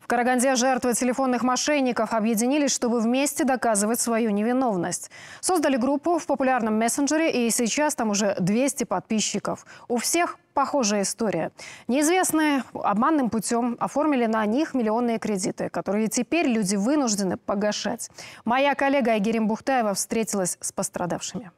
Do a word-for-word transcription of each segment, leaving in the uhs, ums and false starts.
Караганде жертвы телефонных мошенников объединились, чтобы вместе доказывать свою невиновность. Создали группу в популярном мессенджере, и сейчас там уже двести подписчиков. У всех похожая история. Неизвестные обманным путем оформили на них миллионные кредиты, которые теперь люди вынуждены погашать. Моя коллега Айгерим Бухтаева встретилась с пострадавшими.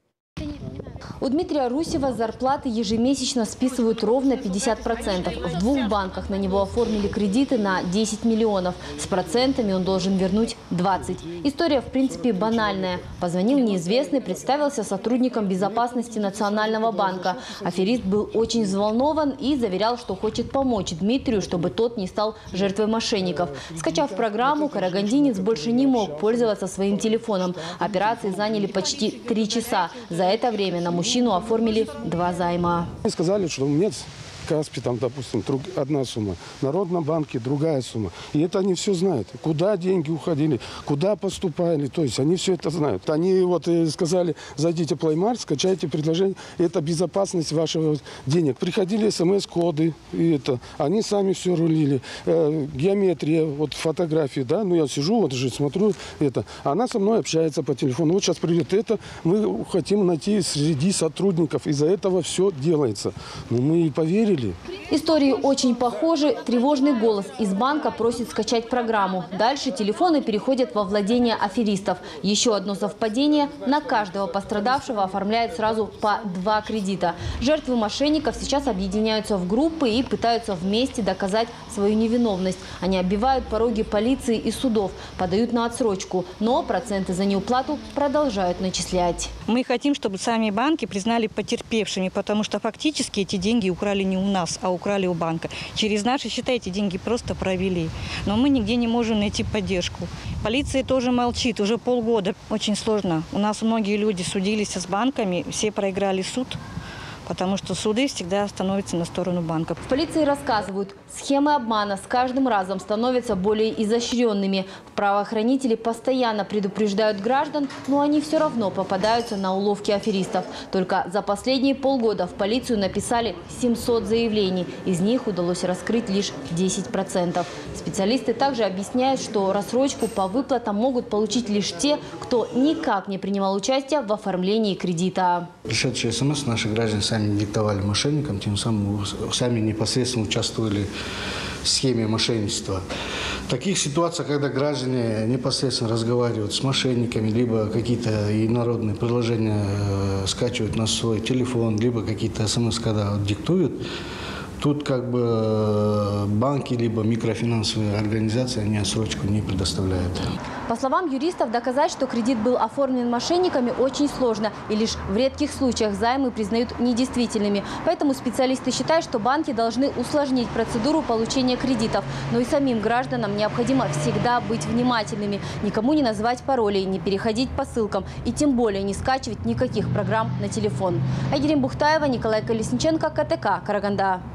У Дмитрия Русева с зарплаты ежемесячно списывают ровно пятьдесят процентов. В двух банках на него оформили кредиты на десять миллионов. С процентами он должен вернуть двадцать. История, в принципе, банальная. Позвонил неизвестный, представился сотрудником безопасности Национального банка. Аферист был очень взволнован и заверял, что хочет помочь Дмитрию, чтобы тот не стал жертвой мошенников. Скачав программу, карагандинец больше не мог пользоваться своим телефоном. Операции заняли почти три часа. За это время на мужчину оформили два займа. Сказали, что у меня в Каспе, там, допустим, одна сумма, в Народном банке другая сумма. И это они все знают. Куда деньги уходили, куда поступали. То есть они все это знают. Они вот сказали, зайдите в Play Market, скачайте предложение. Это безопасность ваших денег. Приходили смс-коды. И это. Они сами все рулили. Э, геометрия, вот фотографии, да. Ну я сижу, вот же смотрю это. Она со мной общается по телефону. Вот сейчас придет это. Мы хотим найти среди сотрудников. Из-за этого все делается. Но мы и поверили. Истории очень похожи. Тревожный голос из банка просит скачать программу. Дальше телефоны переходят во владение аферистов. Еще одно совпадение. На каждого пострадавшего оформляют сразу по два кредита. Жертвы мошенников сейчас объединяются в группы и пытаются вместе доказать свою невиновность. Они оббивают пороги полиции и судов, подают на отсрочку. Но проценты за неуплату продолжают начислять. Мы хотим, чтобы сами банки признали потерпевшими, потому что фактически эти деньги украли не у нас, а украли у банка. Через наши счета эти деньги просто провели. Но мы нигде не можем найти поддержку. Полиция тоже молчит. Уже полгода. Очень сложно. У нас многие люди судились с банками, все проиграли суд. Потому что суды всегда становятся на сторону банков. В полиции рассказывают, схемы обмана с каждым разом становятся более изощренными. Правоохранители постоянно предупреждают граждан, но они все равно попадаются на уловки аферистов. Только за последние полгода в полицию написали семьсот заявлений. Из них удалось раскрыть лишь десять процентов. Специалисты также объясняют, что рассрочку по выплатам могут получить лишь те, кто никак не принимал участие в оформлении кредита. Пришедшие смс наши граждане сами диктовали мошенникам, тем самым сами непосредственно участвовали в схеме мошенничества. В таких ситуациях, когда граждане непосредственно разговаривают с мошенниками, либо какие-то инородные приложения э, скачивают на свой телефон, либо какие-то смс, когда диктуют, тут как бы банки, либо микрофинансовые организации, они отсрочку не предоставляют. По словам юристов, доказать, что кредит был оформлен мошенниками, очень сложно. И лишь в редких случаях займы признают недействительными. Поэтому специалисты считают, что банки должны усложнить процедуру получения кредитов. Но и самим гражданам необходимо всегда быть внимательными. Никому не называть паролей, не переходить по ссылкам и тем более не скачивать никаких программ на телефон. Айгерим Бухтаева, Николай Колесниченко, КТК, Караганда.